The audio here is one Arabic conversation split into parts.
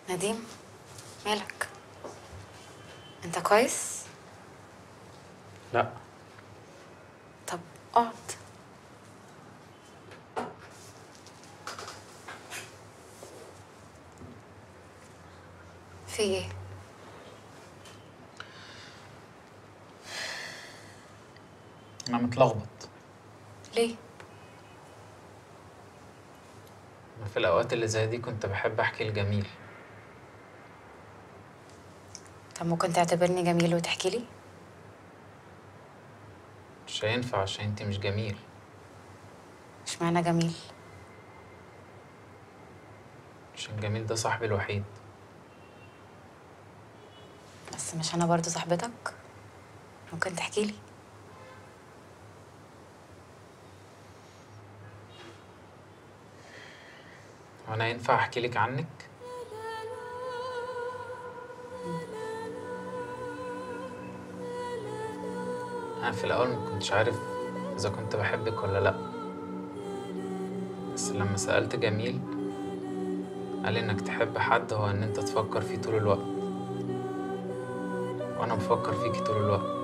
نديم، مالك؟ انت كويس؟ لا. طب اقعد. في ايه؟ انا متلخبط. ليه؟ أنا في الاوقات اللي زي دي كنت بحب احكي لجميل. طب ممكن تعتبرني جميل وتحكي لي؟ مش هينفع عشان انتي مش جميل. اشمعنى جميل؟ عشان جميل ده صاحبي الوحيد. بس مش انا برضو صاحبتك؟ ممكن تحكي لي؟ وانا ينفع احكي لك عنك؟ انا في الاول ما كنتش عارف اذا كنت بحبك ولا لا، بس لما سألت جميل قال انك تحب حد هو ان انت تفكر فيه طول الوقت، وانا بفكر فيكي طول الوقت.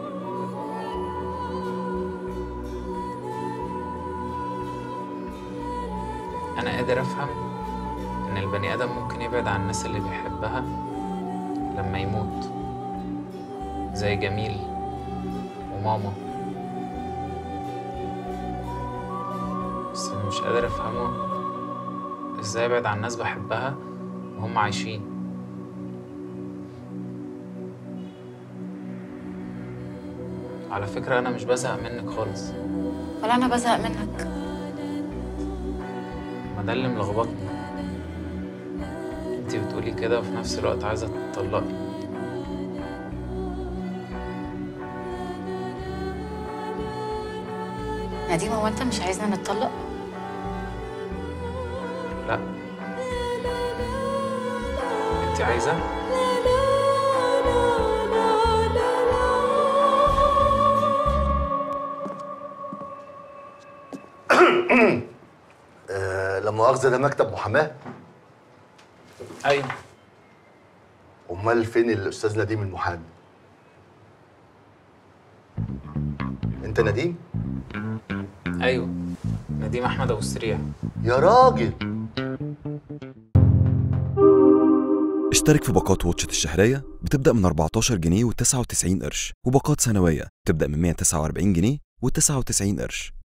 انا قادر افهم ان البني ادم ممكن يبعد عن الناس اللي بيحبها لما يموت، زي جميل وماما، بس اللي مش قادر افهمه ازاي ابعد عن ناس بحبها وهم عايشين. على فكرة انا مش بزهق منك خالص. ولا انا بزهق منك. ما ده اللي ملخبطني، انتي بتقولي كده وفي نفس الوقت عايزة تطلقي. نديم، هو انت مش عايزنا نتطلق؟ لا. انتي عايزة؟ لا مؤاخذة، ده مكتب محاماة؟ ايوه. أمال فين الأستاذ نديم المحامي؟ أنت نديم؟ ايوه، نديم احمد ابو السريع. يا راجل. اشترك في باقات واتشت الشهرية بتبدأ من 14 جنيه و99 قرش، وباقات سنوية بتبدأ من 149 جنيه و99 قرش.